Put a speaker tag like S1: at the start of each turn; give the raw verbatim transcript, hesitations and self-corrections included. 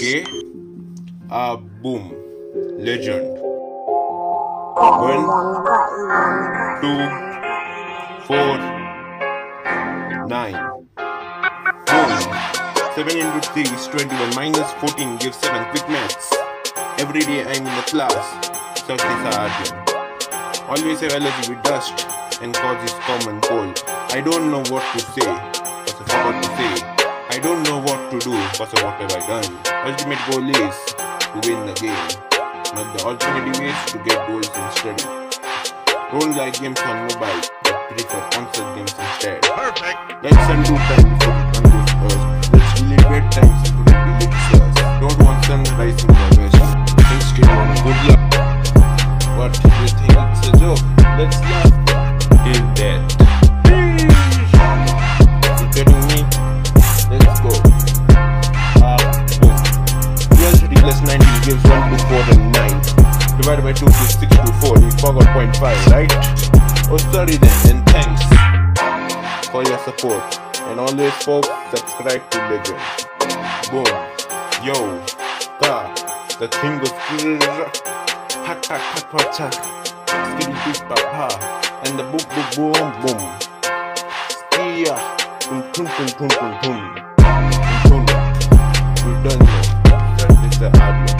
S1: Okay. Ah, boom. Legend. One, two, four, nine. Boom. seven into three is twenty-one. Minus fourteen gives seven. Quick maths. Every day I'm in the class. Such is Arjun. Always have allergy with dust and causes common cold. I don't know what to say, cause I forgot to say. I don't know what to do, cause of what have I done. Ultimate goal is to win the game. But the alternative is to get goals in study. Don't like games on mobile, but prefer console games instead.
S2: Perfect.
S1: Let's undo time before it undoes us. Let's delete bedtime so that it deletes us. Don't want sunrise in the west. Instead want good luck. What, you think it's a joke? Let's laugh till death. You getting me? Let's go. Ah, boom. twelve thirty plus nineteen gives one to four and nine. Divided by two gives six to four. You forgot zero point five, right? Oh, sorry then, and thanks for your support. And always, folks, subscribe to Legend. Boom. Yo. Ka. The thing goes. Hack, hack, hack, hack, hack. Skitty, beep, papa. And the boom, boom, boom, boom. Skia. Tum, tum, tum, tum, tum, tum. Tum, tum. You don't know. That is the audio.